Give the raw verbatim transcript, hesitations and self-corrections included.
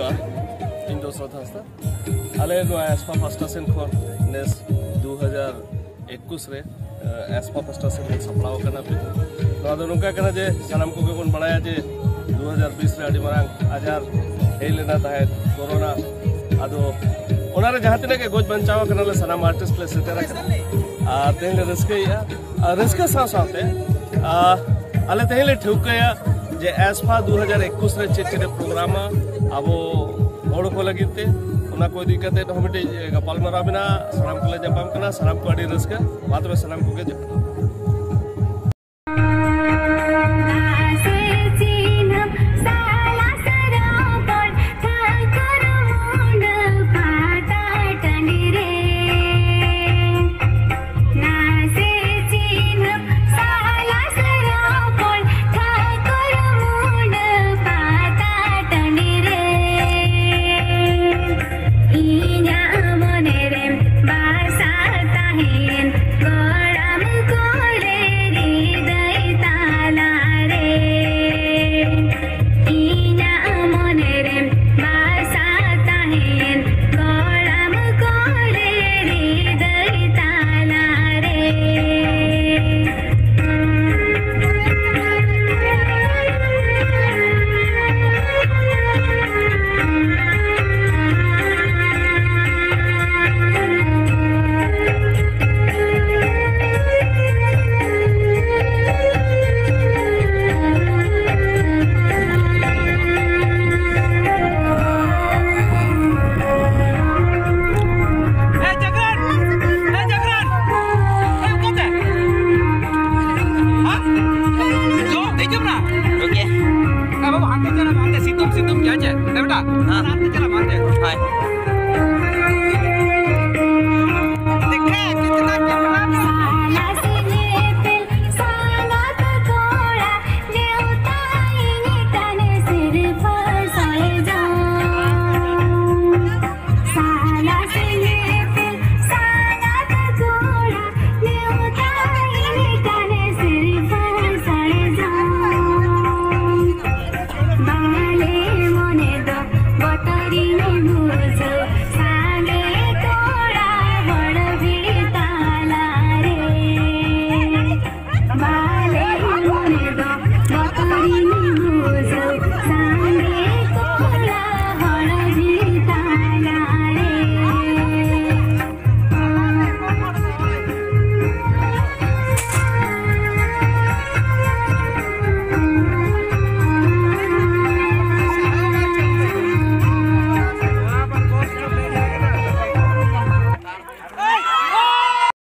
ᱡᱚᱦᱟᱨ ᱤᱧ ᱫᱚ ᱥᱚᱛ ᱦᱟᱸᱥᱫᱟ ᱟᱞᱮ ᱱᱚᱣᱟ ᱮᱥᱯᱟ ᱯᱟᱥᱴᱟ ᱥᱮᱱ ᱠᱷᱚᱱ ᱱᱮᱥ ᱫᱩ ᱦᱟᱡᱟᱨ ᱮᱠᱩᱥ ᱨᱮ एसपा पास्टा से सपड़ाव नौका जे सानाम को बन बड़ा जे दो हज़ार बीस रे मांग आजार हेज लेना कोरोना अदो जहाँ तीन के गोज बचाव सानाम आर्टिस्ट ले सेटर तेल रस्कया रस्क साथ साथे आले तेल ठेवकया जे एसपा दो हज़ार एकुश रे चेक चेक प्रोग्राम अब हड़ को लगे को इदी कते मिट्टी गपालमाराव में सानाम को जपाम सानाम को अड़ी रस्क मा तबे सानाम को गे Situm situm क्या है बेटा? हाँ चला मारते हैं।